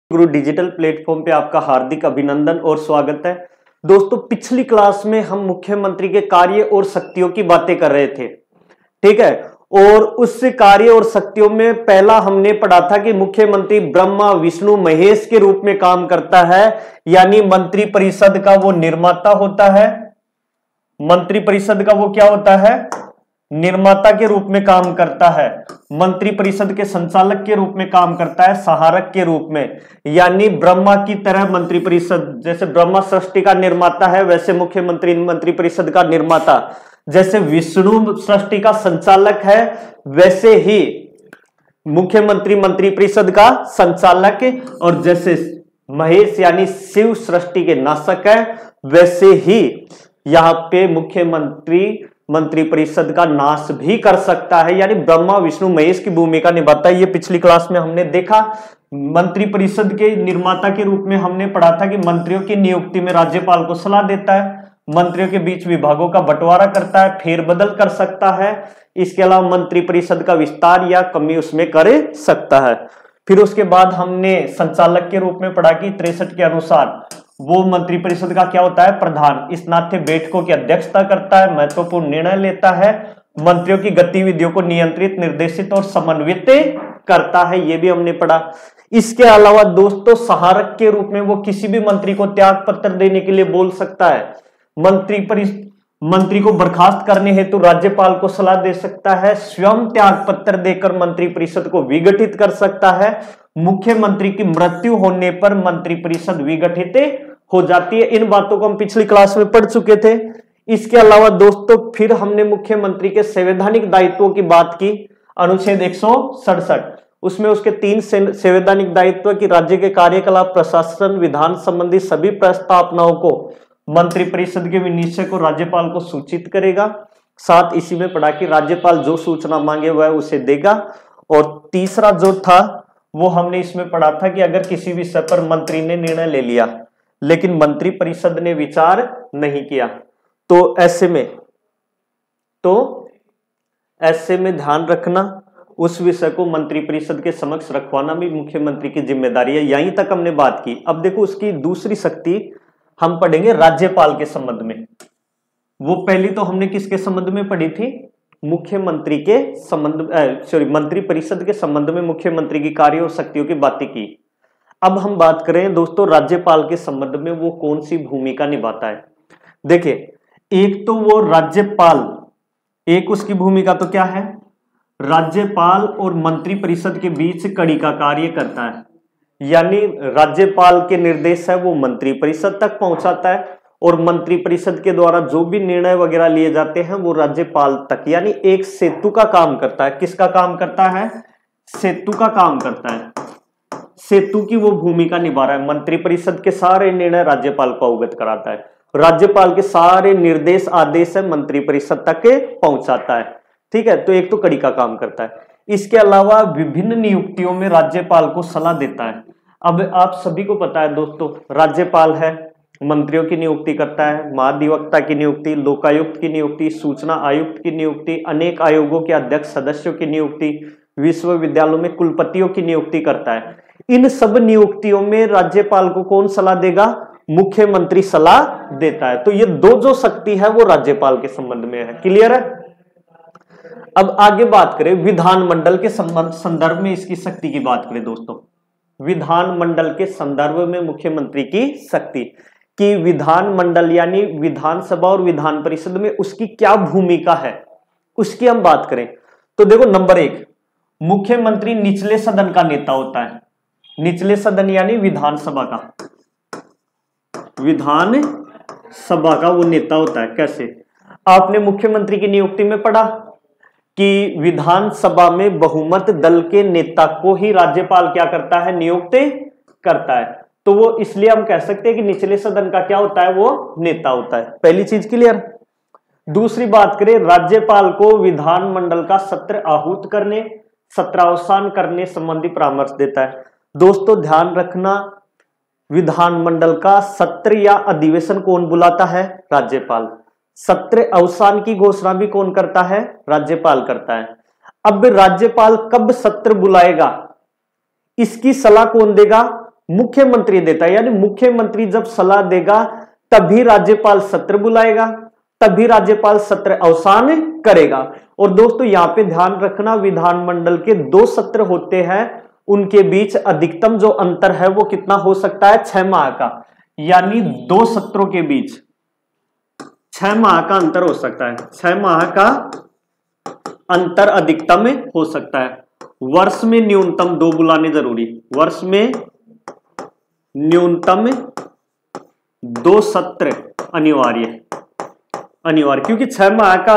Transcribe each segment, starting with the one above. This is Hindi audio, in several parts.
गुरु डिजिटल प्लेटफॉर्म पे आपका हार्दिक अभिनंदन और स्वागत है। दोस्तों, पिछली क्लास में हम मुख्यमंत्री के कार्य और शक्तियों की बातें कर रहे थे, ठीक है। और उस कार्य और शक्तियों में पहला हमने पढ़ा था कि मुख्यमंत्री ब्रह्मा विष्णु महेश के रूप में काम करता है, यानी मंत्री परिषद का वो निर्माता होता है। मंत्री परिषद का वो क्या होता है? निर्माता के रूप में काम करता है। मंत्री परिषद के संचालक के रूप में काम करता है, सहारक के रूप में। यानी ब्रह्मा की तरह मंत्री परिषद, जैसे ब्रह्मा सृष्टि का निर्माता है वैसे मुख्यमंत्री मंत्री परिषद का निर्माता, जैसे विष्णु सृष्टि का संचालक है वैसे ही मुख्यमंत्री मंत्री परिषद का संचालक, और जैसे महेश यानी शिव सृष्टि के नाशक है वैसे ही यहां पे मुख्यमंत्री मंत्री परिषद का नाश भी कर सकता है, यानी ब्रह्मा विष्णु महेश की भूमिका निभाता है। ये पिछली क्लास में हमने देखा। मंत्री परिषद के निर्माता के रूप में हमने पढ़ा था कि मंत्रियों की नियुक्ति में राज्यपाल को सलाह देता है, मंत्रियों के बीच विभागों का बंटवारा करता है, फेरबदल कर सकता है। इसके अलावा मंत्री परिषद का विस्तार या कमी उसमें कर सकता है। फिर उसके बाद हमने संचालक के रूप में पढ़ा कि 63 के अनुसार वो मंत्री परिषद का क्या होता है? प्रधान। इस नाते बैठकों की अध्यक्षता करता है, महत्वपूर्ण निर्णय लेता है, मंत्रियों की गतिविधियों को नियंत्रित, निर्देशित और समन्वित करता है। ये भी हमने पढ़ा। इसके अलावा दोस्तों, सहारक के रूप में वो किसी भी मंत्री को त्याग पत्र देने के लिए बोल सकता है। मंत्री को बर्खास्त करने हेतु राज्यपाल को सलाह दे सकता है, स्वयं त्याग पत्र देकर मंत्री परिषद को विघटित कर सकता है। मुख्यमंत्री की मृत्यु होने पर मंत्री परिषद विघटित हो जाती है। इन बातों को हम पिछली क्लास में पढ़ चुके थे। इसके अलावा दोस्तों, फिर हमने मुख्यमंत्री के संवैधानिक दायित्वों की बात की। अनुच्छेद 167, उसमें उसके 3 संवैधानिक दायित्व की राज्य के कार्यकलाप, प्रशासन, विधान संबंधी सभी प्रस्तावनाओं को मंत्रिपरिषद के निश्चय को राज्यपाल को सूचित करेगा। साथ इसी में पढ़ा कि राज्यपाल जो सूचना मांगे वह उसे देगा। और तीसरा जो था वो हमने इसमें पढ़ा था कि अगर किसी विषय पर मंत्री ने निर्णय ले लिया लेकिन मंत्री परिषद ने विचार नहीं किया तो ऐसे में ध्यान रखना, उस विषय को मंत्री परिषद के समक्ष रखवाना भी मुख्यमंत्री की जिम्मेदारी है। यहीं तक हमने बात की। अब देखो, उसकी दूसरी शक्ति हम पढ़ेंगे राज्यपाल के संबंध में। वो पहली तो हमने किसके संबंध में पढ़ी थी? मुख्यमंत्री के संबंध, मंत्री परिषद के संबंध में मुख्यमंत्री की कार्य और शक्तियों की बातें की। अब हम बात करें दोस्तों राज्यपाल के संबंध में, वो कौन सी भूमिका निभाता है। देखिए, एक तो वो राज्यपाल, एक उसकी भूमिका तो क्या है? राज्यपाल और मंत्री परिषद के बीच कड़ी का कार्य करता है, यानी राज्यपाल के निर्देश है वो मंत्री परिषद तक पहुंचाता है, और मंत्री परिषद के द्वारा जो भी निर्णय वगैरह लिए जाते हैं वो राज्यपाल तक, यानी एक सेतु का काम करता है। किसका काम करता है? सेतु का काम करता है। सेतु की वो भूमिका निभा रहा है। मंत्री परिषद के सारे निर्णय राज्यपाल को अवगत कराता है, राज्यपाल के सारे निर्देश आदेश है मंत्री परिषद तक पहुंचाता है, ठीक है। तो एक तो कड़ी का काम करता है। इसके अलावा विभिन्न नियुक्तियों में राज्यपाल को सलाह देता है। अब आप सभी को पता है दोस्तों, राज्यपाल है, मंत्रियों की नियुक्ति करता है, महाधिवक्ता की नियुक्ति, लोकायुक्त की नियुक्ति, सूचना आयुक्त की नियुक्ति, अनेक आयोगों के अध्यक्ष सदस्यों की नियुक्ति, विश्वविद्यालयों में कुलपतियों की नियुक्ति करता है। इन सब नियुक्तियों में राज्यपाल को कौन सलाह देगा? मुख्यमंत्री सलाह देता है। तो ये दो जो शक्ति है वो राज्यपाल के संबंध में है। क्लियर है? अब आगे बात करें विधानमंडल के संदर्भ में इसकी शक्ति की बात करें दोस्तों। विधानमंडल के संदर्भ में मुख्यमंत्री की शक्ति कि विधानमंडल यानी विधानसभा और विधान परिषद में उसकी क्या भूमिका है, उसकी हम बात करें तो देखो, नंबर 1, मुख्यमंत्री निचले सदन का नेता होता है। निचले सदन यानी विधानसभा का, विधानसभा का वो नेता होता है। कैसे? आपने मुख्यमंत्री की नियुक्ति में पढ़ा कि विधानसभा में बहुमत दल के नेता को ही राज्यपाल क्या करता है? नियुक्त करता है। तो वो इसलिए हम कह सकते हैं कि निचले सदन का क्या होता है? वो नेता होता है। पहली चीज क्लियर। दूसरी बात करें, राज्यपाल को विधानमंडल का सत्र आहूत करने, सत्रावसान करने संबंधी परामर्श देता है। दोस्तों ध्यान रखना, विधानमंडल का सत्र या अधिवेशन कौन बुलाता है? राज्यपाल। सत्र अवसान की घोषणा भी कौन करता है? राज्यपाल करता है। अब राज्यपाल कब सत्र बुलाएगा इसकी सलाह कौन देगा? मुख्यमंत्री देता है, यानी मुख्यमंत्री जब सलाह देगा तभी राज्यपाल सत्र बुलाएगा, तभी राज्यपाल सत्र अवसान करेगा। और दोस्तों यहां पे ध्यान रखना, विधानमंडल के 2 सत्र होते हैं, उनके बीच अधिकतम जो अंतर है वो कितना हो सकता है, 6 माह का, यानी 2 सत्रों के बीच 6 माह का अंतर हो सकता है। 6 माह का अंतर अधिकतम हो सकता है। वर्ष में न्यूनतम 2 बुलाने जरूरी, वर्ष में न्यूनतम 2 सत्र अनिवार्य, क्योंकि 6 माह का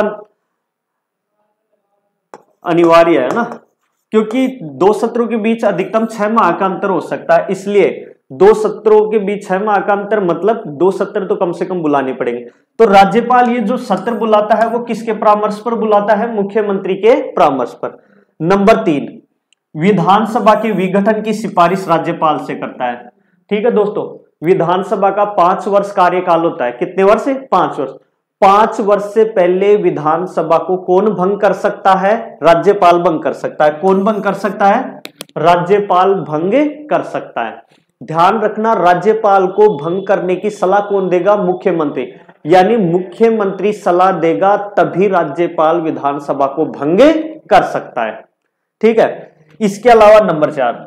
अनिवार्य है ना, क्योंकि 2 सत्रों के बीच अधिकतम 6 माह का अंतर हो सकता है, इसलिए 2 सत्रों के बीच 6 माह का अंतर मतलब 2 सत्र तो कम से कम बुलाने पड़ेंगे। तो राज्यपाल ये जो सत्र बुलाता है वो किसके परामर्श पर बुलाता है, मुख्यमंत्री के परामर्श पर। नंबर 3, विधानसभा के विघटन की सिफारिश राज्यपाल से करता है। ठीक है दोस्तों, विधानसभा का 5 वर्ष कार्यकाल होता है। कितने वर्ष है, 5 वर्ष। 5 वर्ष से पहले विधानसभा को कौन भंग कर सकता है, राज्यपाल भंग कर सकता है। कौन भंग कर सकता है, राज्यपाल भंग कर सकता है। ध्यान रखना, राज्यपाल को भंग करने की सलाह कौन देगा, मुख्यमंत्री, यानी मुख्यमंत्री सलाह देगा तभी राज्यपाल विधानसभा को भंग कर सकता है। ठीक है। इसके अलावा नंबर 4,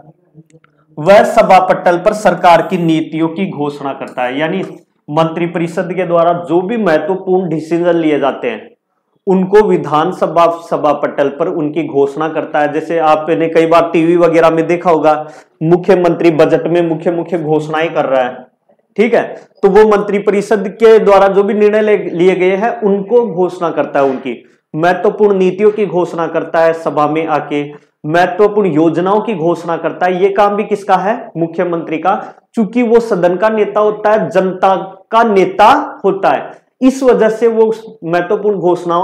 वह सभा पटल पर सरकार की नीतियों की घोषणा करता है, यानी मंत्रिपरिषद के द्वारा जो भी महत्वपूर्ण डिसीजन लिए जाते हैं उनको विधानसभा सभा पटल पर उनकी घोषणा करता है। जैसे आपने कई बार टीवी वगैरह में देखा होगा, मुख्यमंत्री बजट में मुख्य घोषणाएं कर रहा है। ठीक है, तो वो मंत्रिपरिषद के द्वारा जो भी निर्णय लिए गए हैं उनको घोषणा करता है, उनकी महत्वपूर्ण नीतियों की घोषणा करता है, सभा में आके महत्वपूर्ण योजनाओं की घोषणा करता है। ये काम भी किसका है, मुख्यमंत्री का, चूंकि वो सदन का नेता होता है, जनता का नेता होता है, इस वजह से वो महत्वपूर्ण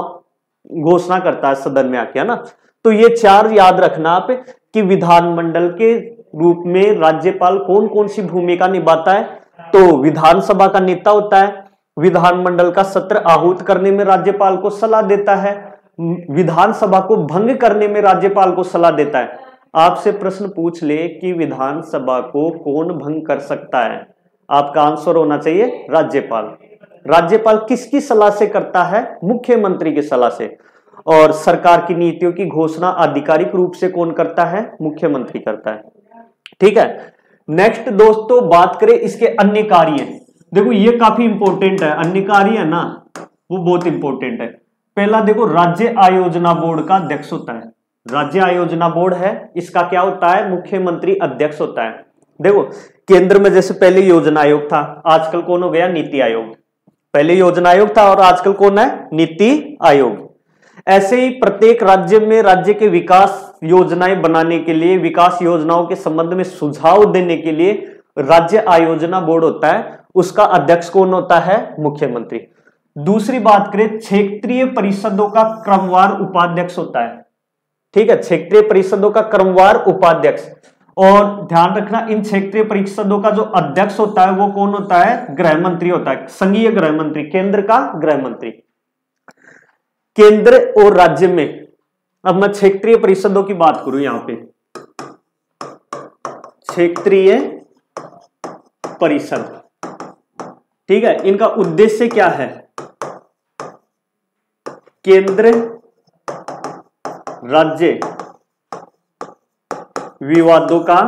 घोषणा करता है सदन में आके, है ना। तो ये 4 याद रखना आप कि विधानमंडल के रूप में राज्यपाल कौन कौन सी भूमिका निभाता है। तो विधानसभा का नेता होता है, विधानमंडल का सत्र आहूत करने में राज्यपाल को सलाह देता है, विधानसभा को भंग करने में राज्यपाल को सलाह देता है। आपसे प्रश्न पूछ ले कि विधानसभा को कौन भंग कर सकता है, आपका आंसर होना चाहिए राज्यपाल। राज्यपाल किसकी सलाह से करता है, मुख्यमंत्री की सलाह से। और सरकार की नीतियों की घोषणा आधिकारिक रूप से कौन करता है, मुख्यमंत्री करता है। ठीक है। नेक्स्ट दोस्तों बात करें इसके अन्य कार्य। देखो ये काफी इंपॉर्टेंट है, अन्य कार्य है ना वो बहुत इंपॉर्टेंट है। पहला देखो, राज्य आयोजना बोर्ड का अध्यक्ष होता है। राज्य आयोजना बोर्ड है, इसका क्या होता है, मुख्यमंत्री अध्यक्ष होता है। देखो केंद्र में जैसे पहले योजना आयोग था, आजकल कौन हो गया, नीति आयोग। पहले योजना आयोग था और आजकल कौन है, नीति आयोग। ऐसे ही प्रत्येक राज्य में राज्य के विकास योजनाएं बनाने के लिए, विकास योजनाओं के संबंध में सुझाव देने के लिए राज्य आयोजना बोर्ड होता है, उसका अध्यक्ष कौन होता है, मुख्यमंत्री। दूसरी बात करें, क्षेत्रीय परिषदों का क्रमवार उपाध्यक्ष होता है। ठीक है, क्षेत्रीय परिषदों का क्रमवार उपाध्यक्ष। और ध्यान रखना, इन क्षेत्रीय परिषदों का जो अध्यक्ष होता है वो कौन होता है, गृह मंत्री होता है, संघीय गृह मंत्री, केंद्र का गृह मंत्री। केंद्र और राज्य में, अब मैं क्षेत्रीय परिषदों की बात करूं यहां पे, क्षेत्रीय परिषद, ठीक है, इनका उद्देश्य क्या है, केंद्र राज्य विवादों का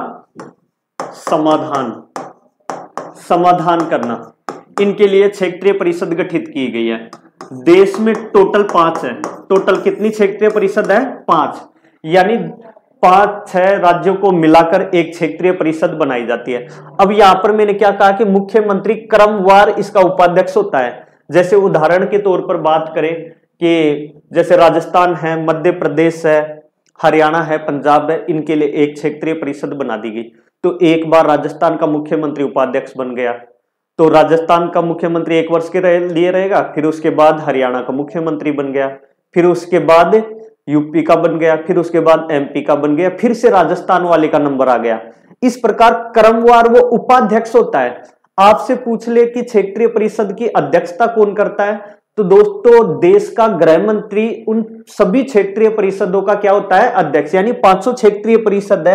समाधान करना, इनके लिए क्षेत्रीय परिषद गठित की गई है। देश में टोटल 5 है। टोटल कितनी क्षेत्रीय परिषद है, 5, यानी 5-6 राज्यों को मिलाकर एक क्षेत्रीय परिषद बनाई जाती है। अब यहां पर मैंने क्या कहा कि मुख्यमंत्री क्रमवार इसका उपाध्यक्ष होता है। जैसे उदाहरण के तौर पर बात करें कि जैसे राजस्थान है, मध्य प्रदेश है, हरियाणा है, पंजाब है, इनके लिए एक क्षेत्रीय परिषद बना दी गई। तो एक बार राजस्थान का मुख्यमंत्री उपाध्यक्ष बन गया, तो राजस्थान का मुख्यमंत्री 1 वर्ष के लिए रहेगा, फिर उसके बाद हरियाणा का मुख्यमंत्री बन गया, फिर उसके बाद यूपी का बन गया, फिर उसके बाद एमपी का बन गया, फिर से राजस्थान वाले का नंबर आ गया। इस प्रकार क्रमवार वो उपाध्यक्ष होता है। आपसे पूछ ले कि क्षेत्रीय परिषद की अध्यक्षता कौन करता है, तो दोस्तों देश का गृह मंत्री उन सभी क्षेत्रीय परिषदों का क्या होता है, अध्यक्ष। यानी 500 क्षेत्रीय परिषद है,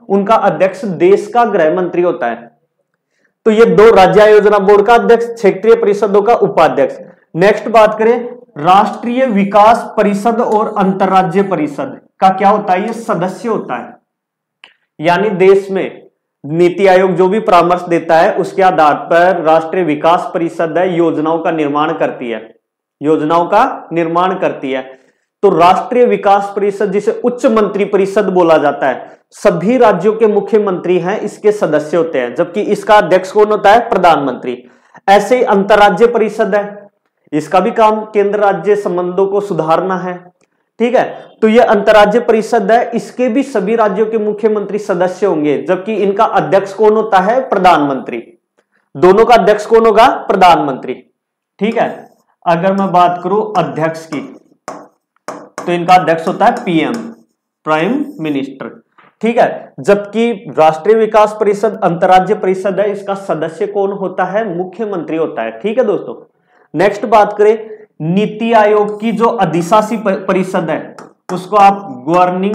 उनका अध्यक्ष देश का गृह मंत्री होता है। तो ये दो, राज्य आयोजना बोर्ड का अध्यक्ष, क्षेत्रीय परिषदों का उपाध्यक्ष। नेक्स्ट बात करें, राष्ट्रीय विकास परिषद और अंतरराज्य परिषद का क्या होता है, ये सदस्य होता है। यानी देश में नीति आयोग जो भी परामर्श देता है उसके आधार पर राष्ट्रीय विकास परिषद है योजनाओं का निर्माण करती है, योजनाओं का निर्माण करती है। तो राष्ट्रीय विकास परिषद जिसे उच्च मंत्री परिषद बोला जाता है, सभी राज्यों के मुख्यमंत्री हैं इसके सदस्य होते हैं, जबकि इसका अध्यक्ष कौन होता है, प्रधानमंत्री। ऐसे ही अंतरराज्य परिषद है, इसका भी काम केंद्र राज्य संबंधों को सुधारना है, ठीक है। तो ये अंतरराज्य परिषद है, इसके भी सभी राज्यों के मुख्यमंत्री सदस्य होंगे, जबकि इनका अध्यक्ष कौन होता है, प्रधानमंत्री। दोनों का अध्यक्ष कौन होगा, प्रधानमंत्री, ठीक है। अगर मैं बात करूं अध्यक्ष की, तो इनका अध्यक्ष होता है पीएम, प्राइम मिनिस्टर, ठीक है। जबकि राष्ट्रीय विकास परिषद अंतरराज्य परिषद है, इसका सदस्य कौन होता है, मुख्यमंत्री होता है, ठीक है दोस्तों। नेक्स्ट बात करें, नीति आयोग की जो अधिशासी परिषद है उसको आप गवर्निंग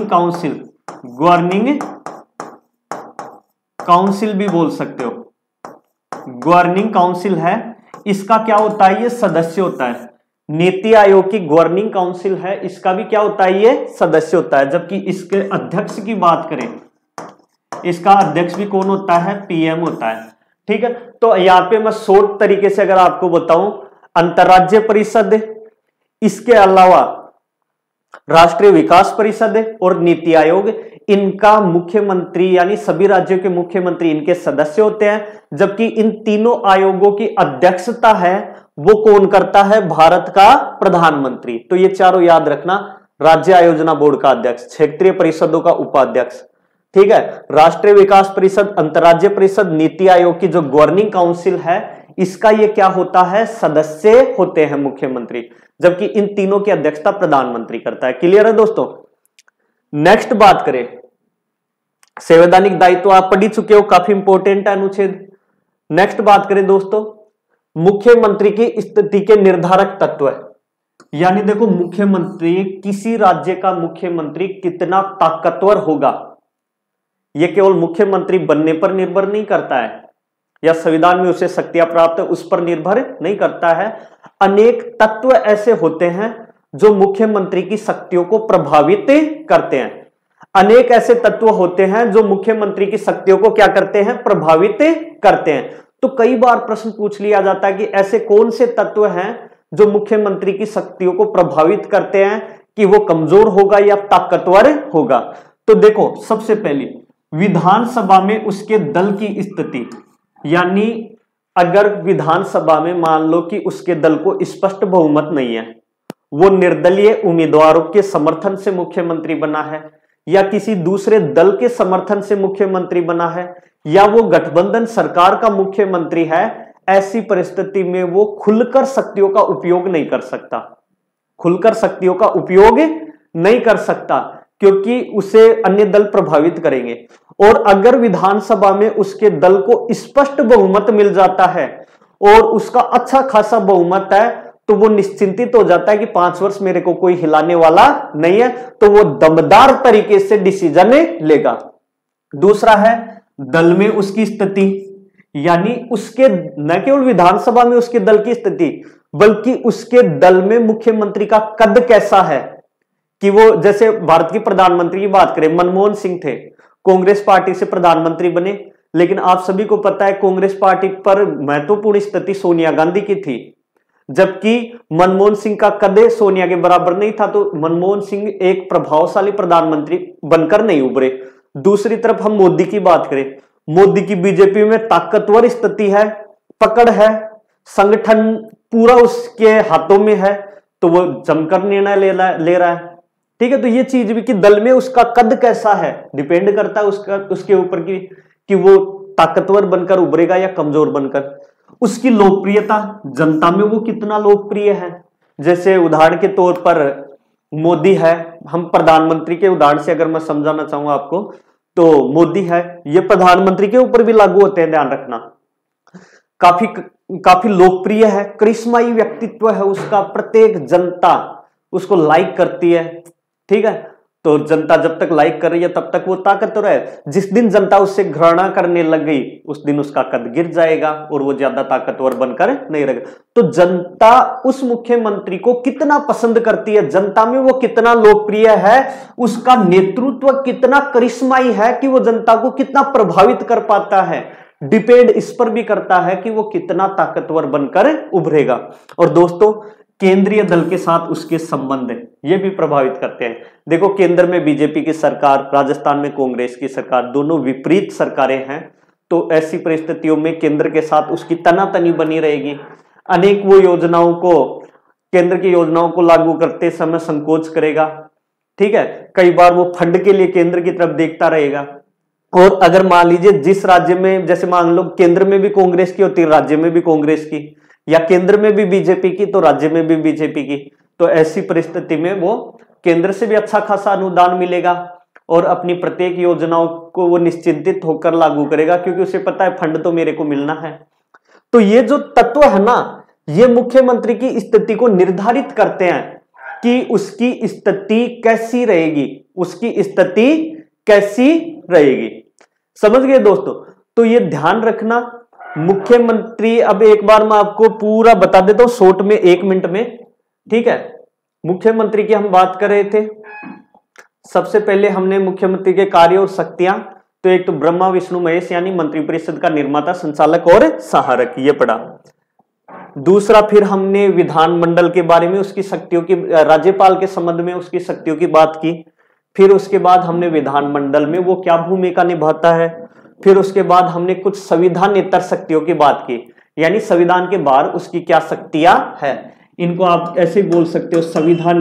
काउंसिल भी बोल सकते हो। गवर्निंग काउंसिल है, इसका क्या होता है, ये सदस्य होता है। नीति आयोग की गवर्निंग काउंसिल है, इसका भी क्या होता है, ये सदस्य होता है। जबकि इसके अध्यक्ष की बात करें, इसका अध्यक्ष भी कौन होता है, पीएम होता है, ठीक है। तो यहां पे मैं शॉर्ट तरीके से अगर आपको बताऊं, अंतरराज्य परिषद, इसके अलावा राष्ट्रीय विकास परिषद और नीति आयोग, इनका मुख्यमंत्री यानी सभी राज्यों के मुख्यमंत्री इनके सदस्य होते हैं। जबकि इन तीनों आयोगों की अध्यक्षता है वो कौन करता है, भारत का प्रधानमंत्री। तो ये चारों याद रखना, राज्य आयोजना बोर्ड का अध्यक्ष, क्षेत्रीय परिषदों का उपाध्यक्ष, ठीक है, राष्ट्रीय विकास परिषद, अंतरराज्य परिषद, नीति आयोग की जो गवर्निंग काउंसिल है इसका ये क्या होता है, सदस्य होते हैं मुख्यमंत्री। जबकि इन तीनों की अध्यक्षता प्रधानमंत्री करता है। क्लियर है दोस्तों। नेक्स्ट बात करें, संवैधानिक दायित्व आप पढ़ चुके हो, काफी इंपॉर्टेंट है अनुच्छेद। नेक्स्ट बात करें दोस्तों, मुख्यमंत्री की स्थिति के निर्धारक तत्व है। यानी देखो, मुख्यमंत्री, किसी राज्य का मुख्यमंत्री कितना ताकतवर होगा यह केवल मुख्यमंत्री बनने पर निर्भर नहीं करता है, या संविधान में उसे शक्तियां प्राप्त है उस पर निर्भर नहीं करता है। अनेक तत्व ऐसे होते हैं जो मुख्यमंत्री की शक्तियों को प्रभावित करते हैं। अनेक ऐसे तत्व होते हैं जो मुख्यमंत्री की शक्तियों को क्या करते हैं, प्रभावित करते हैं। तो कई बार प्रश्न पूछ लिया जाता है कि ऐसे कौन से तत्व हैं जो मुख्यमंत्री की शक्तियों को प्रभावित करते हैं, कि वो कमजोर होगा या ताकतवर होगा। तो देखो, सबसे पहले विधानसभा में उसके दल की स्थिति, यानी अगर विधानसभा में मान लो कि उसके दल को स्पष्ट बहुमत नहीं है, वो निर्दलीय उम्मीदवारों के समर्थन से मुख्यमंत्री बना है, या किसी दूसरे दल के समर्थन से मुख्यमंत्री बना है, या वो गठबंधन सरकार का मुख्यमंत्री है, ऐसी परिस्थिति में वो खुलकर शक्तियों का उपयोग नहीं कर सकता, खुलकर शक्तियों का उपयोग नहीं कर सकता, क्योंकि उसे अन्य दल प्रभावित करेंगे। और अगर विधानसभा में उसके दल को स्पष्ट बहुमत मिल जाता है और उसका अच्छा खासा बहुमत है, तो वो निश्चिंतित हो जाता है कि 5 वर्ष मेरे को कोई हिलाने वाला नहीं है, तो वो दमदार तरीके से डिसीजन लेगा। दूसरा है दल में उसकी स्थिति, यानी उसके न केवल विधानसभा में उसके दल की स्थिति, बल्कि उसके दल में मुख्यमंत्री का कद कैसा है। कि वो, जैसे भारत के प्रधानमंत्री की बात करें, मनमोहन सिंह थे, कांग्रेस पार्टी से प्रधानमंत्री बने, लेकिन आप सभी को पता है कांग्रेस पार्टी पर महत्वपूर्ण स्थिति सोनिया गांधी की थी, जबकि मनमोहन सिंह का कद सोनिया के बराबर नहीं था। तो मनमोहन सिंह एक प्रभावशाली प्रधानमंत्री बनकर नहीं उभरे। दूसरी तरफ हम मोदी की बात करें, मोदी की बीजेपी में ताकतवर स्थिति है, पकड़ है, संगठन पूरा उसके हाथों में है, तो वो जमकर निर्णय ले रहा है, ठीक है। तो ये चीज भी कि दल में उसका कद कैसा है डिपेंड करता है उसके ऊपर कि वो ताकतवर बनकर उभरेगा या कमजोर बनकर। उसकी लोकप्रियता, जनता में वो कितना लोकप्रिय है। जैसे उदाहरण के तौर पर मोदी है, हम प्रधानमंत्री के उदाहरण से अगर मैं समझाना चाहूंगा आपको, तो मोदी है, ये प्रधानमंत्री के ऊपर भी लागू होते हैं, ध्यान रखना। काफी लोकप्रिय है, करिश्माई व्यक्तित्व है उसका, प्रत्येक जनता उसको लाइक करती है, ठीक है। तो जनता जब तक लाइक कर रही है तब तक वो ताकतवर है। जिस दिन जनता उससे घृणा करने लग गई उस दिन उसका कद गिर जाएगा और वो ज्यादा ताकतवर बनकर नहीं रहेगा। तो जनता उस मुख्यमंत्री को कितना पसंद करती है, जनता में वो कितना लोकप्रिय है, उसका नेतृत्व कितना करिश्माई है कि वो जनता को कितना प्रभावित कर पाता है, डिपेंड इस पर भी करता है कि वो कितना ताकतवर बनकर उभरेगा। और दोस्तों केंद्रीय दल के साथ उसके संबंध ये भी प्रभावित करते हैं। देखो केंद्र में बीजेपी की सरकार, राजस्थान में कांग्रेस की सरकार, दोनों विपरीत सरकारें हैं। तो ऐसी परिस्थितियों में केंद्र के साथ उसकी तनातनी बनी रहेगी। अनेक वो योजनाओं को, केंद्र की योजनाओं को लागू करते समय संकोच करेगा, ठीक है। कई बार वो फंड के लिए केंद्र की तरफ देखता रहेगा। और अगर मान लीजिए जिस राज्य में, जैसे मान लो केंद्र में भी कांग्रेस की होती है, राज्य में भी कांग्रेस की, या केंद्र में भी बीजेपी की तो राज्य में भी बीजेपी की, तो ऐसी परिस्थिति में वो केंद्र से भी अच्छा खासा अनुदान मिलेगा और अपनी प्रत्येक योजनाओं को वो निश्चिंतित होकर लागू करेगा, क्योंकि उसे पता है फंड तो मेरे को मिलना है। तो ये जो तत्व है ना, ये मुख्यमंत्री की स्थिति को निर्धारित करते हैं कि उसकी स्थिति कैसी रहेगी, उसकी स्थिति कैसी रहेगी। समझ गए दोस्तों? तो ये ध्यान रखना मुख्यमंत्री, अब एक बार मैं आपको पूरा बता देता हूं शॉर्ट में, 1 मिनट में, ठीक है। मुख्यमंत्री की हम बात कर रहे थे। सबसे पहले हमने मुख्यमंत्री के कार्य और शक्तियां, तो एक तो ब्रह्मा विष्णु महेश यानी मंत्रिपरिषद का निर्माता, संचालक और सहारक, ये पढ़ा। दूसरा फिर हमने विधानमंडल के बारे में, उसकी शक्तियों की, राज्यपाल के संबंध में उसकी शक्तियों की बात की। फिर उसके बाद हमने विधानमंडल में वो क्या भूमिका निभाता है। फिर उसके बाद हमने कुछ संविधानेतर शक्तियों की बात की, यानी संविधान के बाहर उसकी क्या शक्तियां हैं। इनको आप ऐसे बोल सकते हो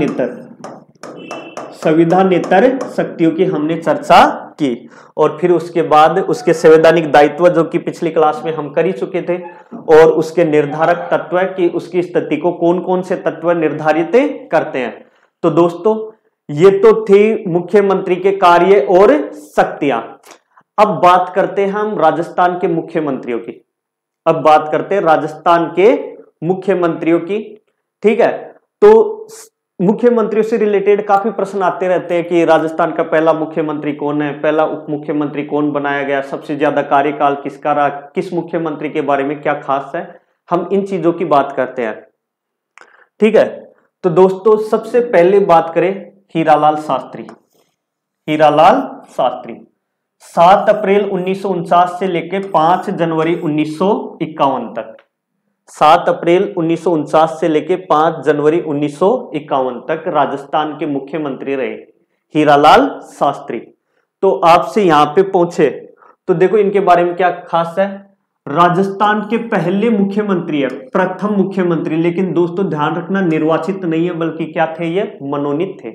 संविधानेतर शक्तियों की हमने चर्चा की। और फिर उसके बाद उसके संवैधानिक दायित्व, जो कि पिछली क्लास में हम कर ही चुके थे, और उसके निर्धारक तत्व कि उसकी स्थिति को कौन कौन से तत्व निर्धारित करते हैं। तो दोस्तों ये तो थी मुख्यमंत्री के कार्य और शक्तियां। अब बात करते हैं हम राजस्थान के मुख्यमंत्रियों की। अब बात करते हैं राजस्थान के मुख्यमंत्रियों की, ठीक है। तो मुख्यमंत्रियों से रिलेटेड काफी प्रश्न आते रहते हैं कि राजस्थान का पहला मुख्यमंत्री कौन है, पहला उप मुख्यमंत्री कौन बनाया गया, सबसे ज्यादा कार्यकाल किसका रहा, किस मुख्यमंत्री के बारे में क्या खास है, हम इन चीजों की बात करते हैं, ठीक है। तो दोस्तों सबसे पहले बात करें हीरालाल शास्त्री। हीरालाल शास्त्री 7 अप्रैल 1949 से लेकर 5 जनवरी 1951 तक, 7 अप्रैल 1949 से लेकर 5 जनवरी 1951 तक राजस्थान के मुख्यमंत्री रहे हीरालाल शास्त्री। तो आपसे यहां पे पहुंचे तो देखो इनके बारे में क्या खास है। राजस्थान के पहले मुख्यमंत्री है, प्रथम मुख्यमंत्री, लेकिन दोस्तों ध्यान रखना निर्वाचित नहीं है, बल्कि क्या थे, ये मनोनीत थे,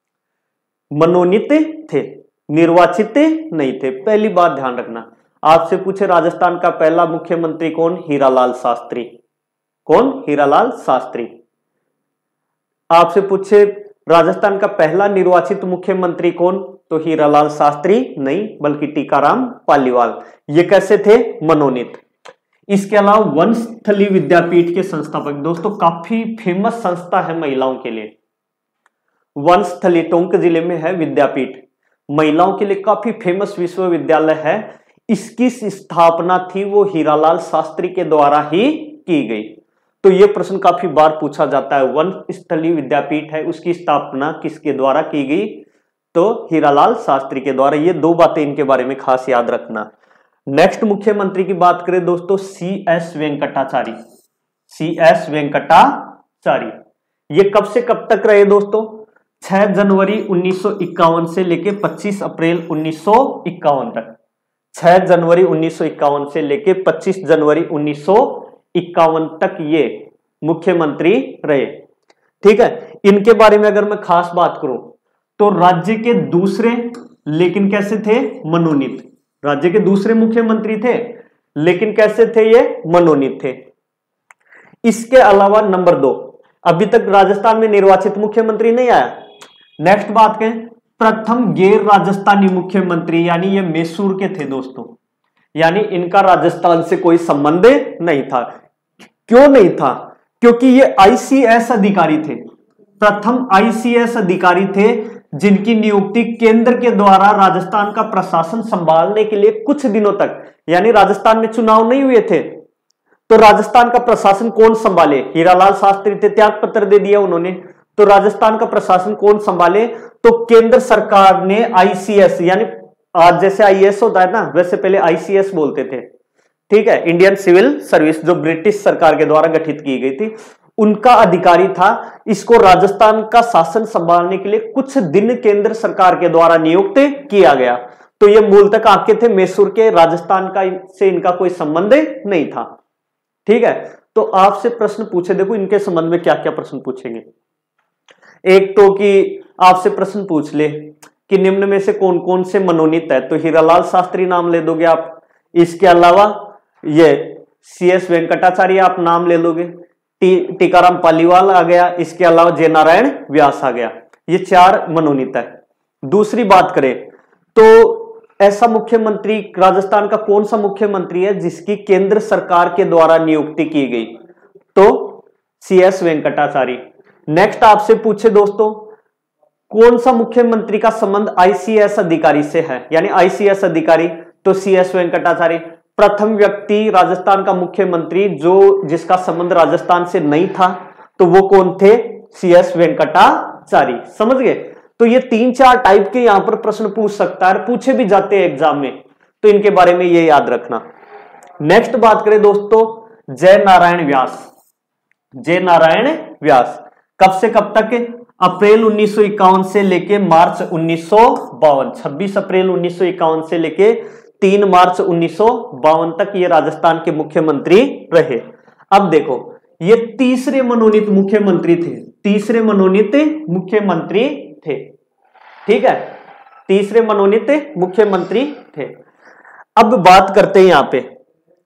मनोनीत थे, निर्वाचित नहीं थे। पहली बात ध्यान रखना। आपसे पूछे राजस्थान का पहला मुख्यमंत्री कौन, हीरालाल शास्त्री। कौन, हीरालाल शास्त्री। आपसे पूछे राजस्थान का पहला निर्वाचित मुख्यमंत्री कौन, तो हीरालाल शास्त्री नहीं, बल्कि टीकाराम पालीवाल। ये कैसे थे, मनोनीत। इसके अलावा वनस्थली विद्यापीठ के संस्थापक, दोस्तों काफी फेमस संस्था है महिलाओं के लिए। वनस्थली टोंक जिले में है विद्यापीठ, महिलाओं के लिए काफी फेमस विश्वविद्यालय है। इसकी स्थापना थी वो हीरालाल शास्त्री के द्वारा ही की गई। तो ये प्रश्न काफी बार पूछा जाता है, वनस्थली विद्यापीठ है, उसकी स्थापना किसके द्वारा की गई, तो हीरालाल शास्त्री के द्वारा। ये 2 बातें इनके बारे में खास याद रखना। नेक्स्ट मुख्यमंत्री की बात करें दोस्तों, CS वेंकटाचारी। CS वेंकटाचारी ये कब से कब तक रहे दोस्तों, 6 जनवरी 1951 से लेकर 25 अप्रैल 1951 तक। 6 जनवरी 1951 से लेकर 25 जनवरी 1951 तक ये मुख्यमंत्री रहे, ठीक है। इनके बारे में अगर मैं खास बात करूं तो राज्य के दूसरे, लेकिन कैसे थे, मनोनीत। राज्य के दूसरे मुख्यमंत्री थे, लेकिन कैसे थे, ये मनोनीत थे। इसके अलावा नंबर 2, अभी तक राजस्थान में निर्वाचित मुख्यमंत्री नहीं आया। नेक्स्ट बात करें, प्रथम गैर राजस्थानी मुख्यमंत्री, यानी ये मैसूर के थे दोस्तों, यानी इनका राजस्थान से कोई संबंध नहीं था। क्यों नहीं था, क्योंकि ये ICS अधिकारी थे, प्रथम ICS अधिकारी थे जिनकी नियुक्ति केंद्र के द्वारा राजस्थान का प्रशासन संभालने के लिए कुछ दिनों तक, यानी राजस्थान में चुनाव नहीं हुए थे तो राजस्थान का प्रशासन कौन संभाले? हीरालाल शास्त्री थे, त्याग पत्र दे दिया उन्होंने, तो राजस्थान का प्रशासन कौन संभाले? तो केंद्र सरकार ने आईसीएस, यानी आज जैसे आईएएस होता है ना, वैसे पहले आईसीएस बोलते थे, ठीक है, इंडियन सिविल सर्विस, जो ब्रिटिश सरकार के द्वारा गठित की गई थी, उनका अधिकारी था। इसको राजस्थान का शासन संभालने के लिए कुछ दिन केंद्र सरकार के द्वारा नियुक्त किया गया। तो ये मूलतः आके थे मैसूर के, राजस्थान का से इनका कोई संबंध नहीं था, ठीक है। तो आपसे प्रश्न पूछे, देखो इनके संबंध में क्या क्या प्रश्न पूछेंगे। एक तो कि आपसे प्रश्न पूछ ले कि निम्न में से कौन कौन से मनोनीत है, तो हीरालाल शास्त्री नाम ले दोगे आप, इसके अलावा ये CS वेंकटाचार्य आप नाम ले लोगे, टीकाराम पालीवाल आ गया, इसके अलावा जय नारायण व्यास आ गया, ये 4 मनोनीत है। दूसरी बात करें तो ऐसा मुख्यमंत्री राजस्थान का कौन सा मुख्यमंत्री है जिसकी केंद्र सरकार के द्वारा नियुक्ति की गई? तो CS वेंकटाचार्य। नेक्स्ट आपसे पूछे दोस्तों, कौन सा मुख्यमंत्री का संबंध आईसीएस अधिकारी से है, यानी आईसीएस अधिकारी? तो CS वेंकटाचार्य। प्रथम व्यक्ति राजस्थान का मुख्यमंत्री जो जिसका संबंध राजस्थान से नहीं था, तो वो कौन थे? CS वेंकटाचार्य। समझ गए? तो ये 3-4 टाइप के यहां पर प्रश्न पूछ सकता है, पूछे भी जाते हैं एग्जाम में, तो इनके बारे में ये याद रखना। नेक्स्ट बात करें दोस्तों, जय नारायण व्यास। जय नारायण व्यास कब से कब तक? अप्रैल 1951 से लेके मार्च 1952, 26 अप्रैल 1951 से लेके 3 मार्च 1952 तक ये राजस्थान के मुख्यमंत्री रहे। अब देखो, ये तीसरे मनोनीत मुख्यमंत्री थे, तीसरे मनोनीत मुख्यमंत्री थे, ठीक है, तीसरे मनोनीत मुख्यमंत्री थे। अब बात करते हैं यहां पे,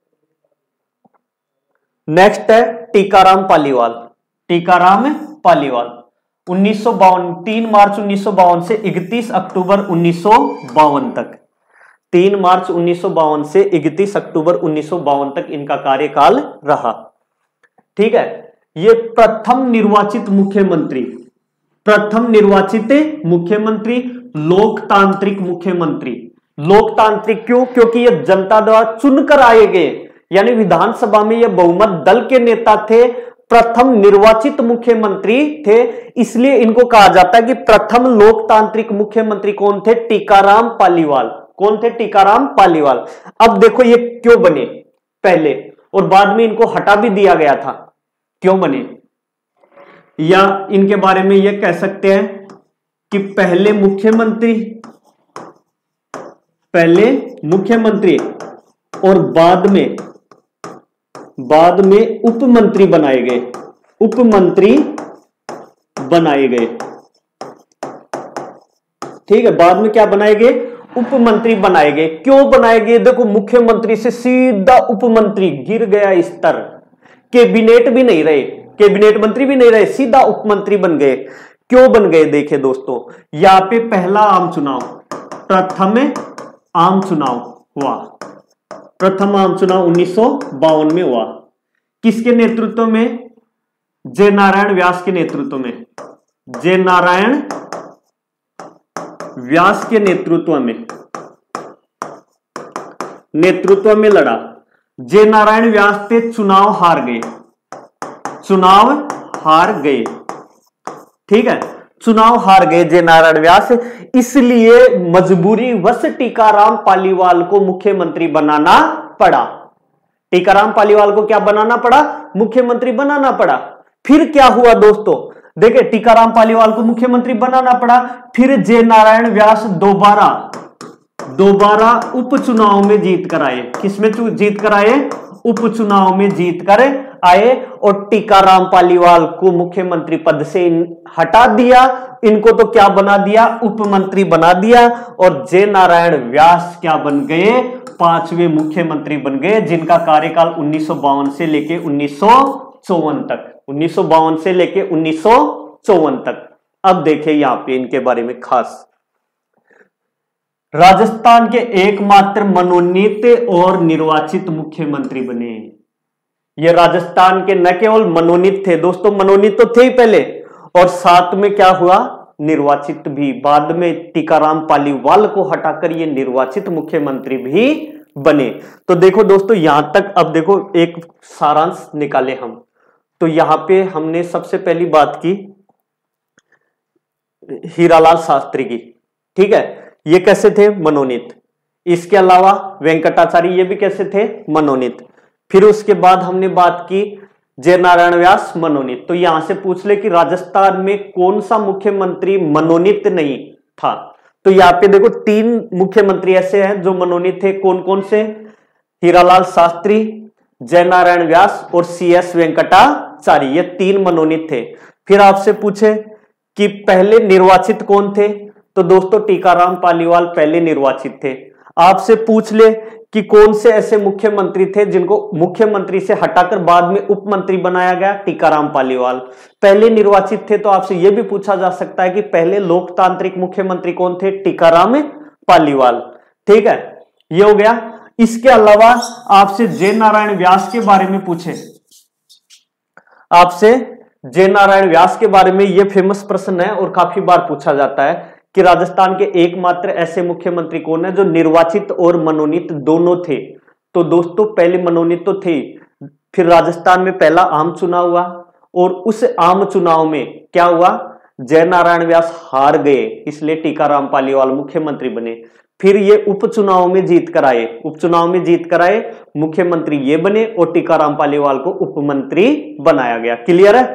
नेक्स्ट है टीकाराम पालीवाल। टीकाराम पालीवाल 1952, 3 मार्च 1952 से 31 अक्टूबर 1952 तक, 3 मार्च 1952 से 31 अक्टूबर 1952 तक इनका कार्यकाल रहा, ठीक है। ये प्रथम निर्वाचित मुख्यमंत्री, प्रथम निर्वाचित मुख्यमंत्री, लोकतांत्रिक मुख्यमंत्री। लोकतांत्रिक क्यों? क्योंकि ये जनता द्वारा चुनकर आए गए, यानी विधानसभा में ये बहुमत दल के नेता थे, प्रथम निर्वाचित मुख्यमंत्री थे, इसलिए इनको कहा जाता है कि प्रथम लोकतांत्रिक मुख्यमंत्री कौन थे? टीकाराम पालीवाल। कौन थे? टीकाराम पालीवाल। अब देखो ये क्यों बने पहले, और बाद में इनको हटा भी दिया गया था, क्यों बने? या इनके बारे में यह कह सकते हैं कि पहले मुख्यमंत्री और बाद में उप मंत्री बनाए गए, उप मंत्री बनाए गए, ठीक है। बाद में क्या बनाए गए? उप मंत्री बनाए गए। क्यों बनाए गए? देखो, मुख्यमंत्री से सीधा उप मंत्री, गिर गया स्तर, कैबिनेट भी नहीं रहे, कैबिनेट मंत्री भी नहीं रहे, सीधा उप मंत्री बन गए। क्यों बन गए? देखे दोस्तों, यहां पे पहला आम चुनाव, प्रथम आम चुनाव हुआ, प्रथम आम चुनाव 1952 में हुआ। किसके नेतृत्व में? जय नारायण व्यास के नेतृत्व में, जय नारायण व्यास के नेतृत्व में लड़ा। जय नारायण व्यास थे, चुनाव हार गए, ठीक है, चुनाव हार गए जय नारायण व्यास, इसलिए मजबूरी वश टीकाराम पालीवाल को मुख्यमंत्री बनाना पड़ा। टीकाराम पालीवाल को क्या बनाना पड़ा? मुख्यमंत्री बनाना पड़ा। फिर क्या हुआ दोस्तों? देखिए, टीकाराम पालीवाल को मुख्यमंत्री बनाना पड़ा, फिर जय नारायण व्यास दोबारा उपचुनाव में जीत कर आए। किसमें जीत कर आए? उपचुनाव में जीत कर आए, और टीकाराम पालीवाल को मुख्यमंत्री पद से हटा दिया, इनको तो क्या बना दिया? उपमंत्री बना दिया, और जय नारायण व्यास क्या बन गए? 5वें मुख्यमंत्री बन गए, जिनका कार्यकाल 1952 से लेके 1954 तक, 1952 से लेके 1954 तक। अब देखिए यहां पे इनके बारे में खास, राजस्थान के एकमात्र मनोनीत और निर्वाचित मुख्यमंत्री बने। ये राजस्थान के न केवल मनोनीत थे दोस्तों, मनोनीत तो थे ही पहले, और साथ में क्या हुआ? निर्वाचित भी, बाद में टीकाराम पालीवाल को हटाकर ये निर्वाचित मुख्यमंत्री भी बने। तो देखो दोस्तों यहां तक अब देखो एक सारांश निकाले हम। तो यहां पे हमने सबसे पहली बात की हीरालाल शास्त्री की, ठीक है, ये कैसे थे, मनोनीत। इसके अलावा वेंकटाचार्य, ये भी कैसे थे, मनोनीत। फिर उसके बाद हमने बात की जयनारायण व्यास, मनोनीत। तो यहां से पूछ ले कि राजस्थान में कौन सा मुख्यमंत्री मनोनीत नहीं था। तो यहाँ पे देखो 3 मुख्यमंत्री ऐसे हैं जो मनोनीत थे। कौन कौन से, हीरालाल शास्त्री, जयनारायण व्यास और CS वेंकटाचार्य, ये 3 मनोनीत थे। फिर आपसे पूछे कि पहले निर्वाचित कौन थे, तो दोस्तों टीकाराम पालीवाल पहले निर्वाचित थे। आपसे पूछ ले कि कौन से ऐसे मुख्यमंत्री थे जिनको मुख्यमंत्री से हटाकर बाद में उपमंत्री बनाया गया, टीकाराम पालीवाल पहले निर्वाचित थे। तो आपसे यह भी पूछा जा सकता है कि पहले लोकतांत्रिक मुख्यमंत्री कौन थे, टीकाराम पालीवाल, ठीक है, ये हो गया। इसके अलावा आपसे जयनारायण व्यास के बारे में पूछे, आपसे जयनारायण व्यास के बारे में यह फेमस प्रश्न है और काफी बार पूछा जाता है कि राजस्थान के एकमात्र ऐसे मुख्यमंत्री कौन है जो निर्वाचित और मनोनीत दोनों थे। तो दोस्तों पहले मनोनीत तो थे, फिर राजस्थान में पहला आम चुनाव हुआ और उस आम चुनाव में क्या हुआ, जयनारायण व्यास हार गए, इसलिए टीकाराम पालीवाल मुख्यमंत्री बने। फिर ये उपचुनाव में जीत कर आए, उपचुनाव में जीत कर आए, मुख्यमंत्री ये बने और टीकाराम पालीवाल को उपमंत्री बनाया गया। क्लियर है।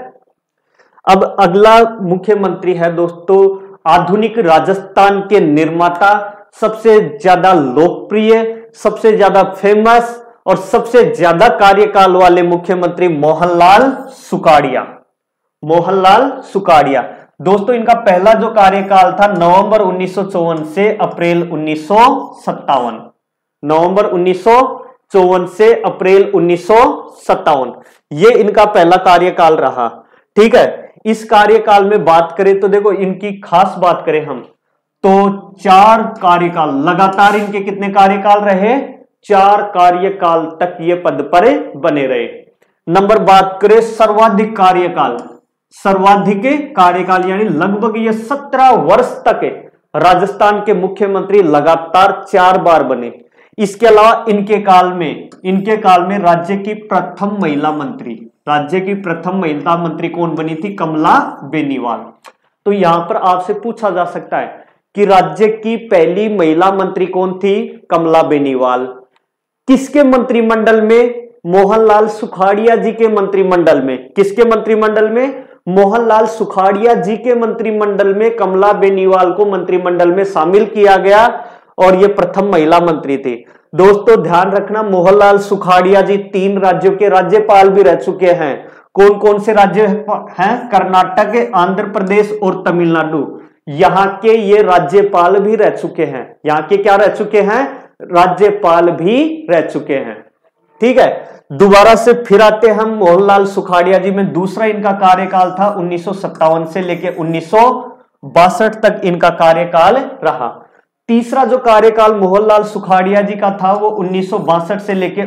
अब अगला मुख्यमंत्री है दोस्तों आधुनिक राजस्थान के निर्माता, सबसे ज्यादा लोकप्रिय, सबसे ज्यादा फेमस और सबसे ज्यादा कार्यकाल वाले मुख्यमंत्री मोहनलाल सुखाड़िया। मोहनलाल सुखाड़िया दोस्तों इनका पहला जो कार्यकाल था नवंबर 1954 से अप्रैल 1957, नवंबर 1954 से अप्रैल 1957, ये इनका पहला कार्यकाल रहा, ठीक है। इस कार्यकाल में बात करें तो देखो इनकी खास बात करें हम तो 4 कार्यकाल लगातार, इनके कितने कार्यकाल रहे, 4 कार्यकाल तक ये पद पर बने रहे। नंबर बात करें सर्वाधिक कार्यकाल, सर्वाधिक कार्यकाल यानी लगभग ये 17 वर्ष तक राजस्थान के मुख्यमंत्री लगातार 4 बार बने। इसके अलावा इनके काल में राज्य की प्रथम महिला मंत्री, राज्य की प्रथम महिला मंत्री कौन बनी थी, कमला बेनीवाल। तो यहां पर आपसे पूछा जा सकता है कि राज्य की पहली महिला मंत्री कौन थी, कमला बेनीवाल। किसके मंत्रिमंडल में, मोहनलाल सुखाड़िया जी के मंत्रिमंडल में। किसके मंत्रिमंडल में, मोहनलाल सुखाड़िया जी के मंत्रिमंडल में कमला बेनीवाल को मंत्रिमंडल में शामिल किया गया और ये प्रथम महिला मंत्री थी। दोस्तों ध्यान रखना मोहनलाल सुखाड़िया जी 3 राज्यों के राज्यपाल भी रह चुके हैं। कौन कौन से राज्य हैं, कर्नाटक, आंध्र प्रदेश और तमिलनाडु, यहां के ये राज्यपाल भी रह चुके हैं। यहां के क्या रह चुके हैं, राज्यपाल भी रह चुके हैं, ठीक है। दोबारा से फिर आते हम मोहनलाल सुखाड़िया जी में, दूसरा इनका कार्यकाल था 1957 से लेकर 1962 तक इनका कार्यकाल रहा। तीसरा जो कार्यकाल मोहनलाल सुखाड़िया जी का था वो 1962 से लेकर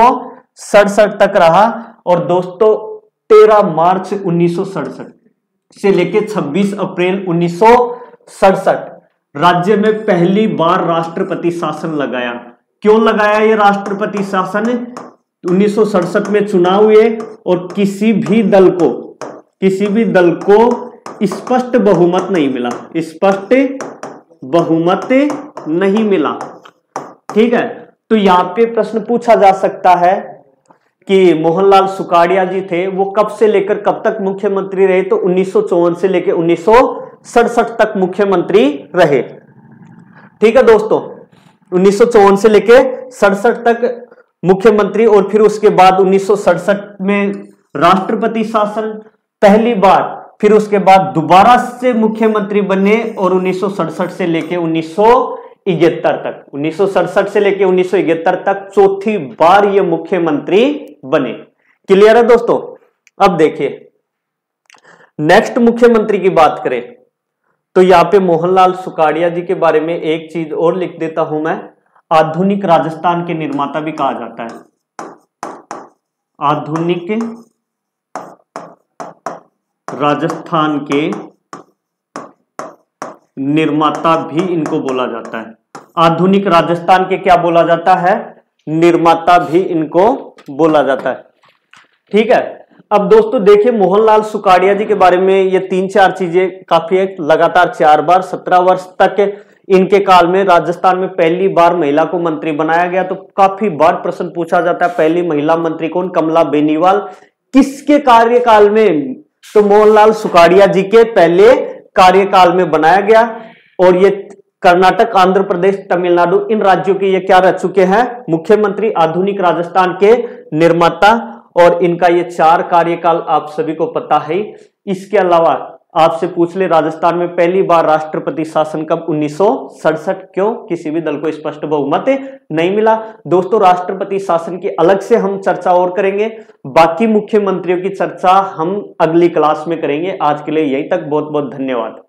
1967 तक रहा। और दोस्तों 13 मार्च 1967 से लेकर 26 अप्रैल 1967 राज्य में पहली बार राष्ट्रपति शासन लगाया। क्यों लगाया ये राष्ट्रपति शासन, 1967 में चुनाव हुए और किसी भी दल को स्पष्ट बहुमत नहीं मिला, स्पष्ट बहुमत नहीं मिला, ठीक है। तो यहां पे प्रश्न पूछा जा सकता है कि मोहनलाल सुखाड़िया जी थे वो कब से लेकर कब तक मुख्यमंत्री रहे, तो 1954 से लेकर 1967 तक मुख्यमंत्री रहे, ठीक है दोस्तों। 1954 से लेकर 67 तक मुख्यमंत्री और फिर उसके बाद 1967 में राष्ट्रपति शासन पहली बार, फिर उसके बाद दोबारा से मुख्यमंत्री बने और 1967 से लेकर 1971 तक, 1967 से लेकर 1971 तक चौथी बार ये मुख्यमंत्री बने। क्लियर है दोस्तों। अब देखिए नेक्स्ट मुख्यमंत्री की बात करें तो यहां पे मोहनलाल सुखाड़िया जी के बारे में एक चीज और लिख देता हूं मैं, आधुनिक राजस्थान के निर्माता भी कहा जाता है, आधुनिक राजस्थान के निर्माता भी इनको बोला जाता है। आधुनिक राजस्थान के क्या बोला जाता है? निर्माता भी इनको बोला जाता है। ठीक है। अब दोस्तों देखिए, मोहनलाल सुखाड़िया जी के बारे में ये 3-4 चीजें काफी है। लगातार 4 बार 17 वर्ष तक इनके काल में राजस्थान में पहली बार महिला को मंत्री बनाया गया। तो काफी बार प्रश्न पूछा जाता है, पहली महिला मंत्री कौन? कमला बेनीवाल। किसके कार्यकाल में? तो मोहनलाल सुखाड़िया जी के पहले कार्यकाल में बनाया गया। और ये कर्नाटक, आंध्र प्रदेश, तमिलनाडु, इन राज्यों के ये क्या रह चुके हैं? मुख्यमंत्री, आधुनिक राजस्थान के निर्माता। और इनका ये 4 कार्यकाल आप सभी को पता है। इसके अलावा आपसे पूछ ले, राजस्थान में पहली बार राष्ट्रपति शासन कब? 1967। क्यों? किसी भी दल को स्पष्ट बहुमत नहीं मिला। दोस्तों राष्ट्रपति शासन की अलग से हम चर्चा और करेंगे, बाकी मुख्यमंत्रियों की चर्चा हम अगली क्लास में करेंगे। आज के लिए यहीं तक, बहुत बहुत धन्यवाद।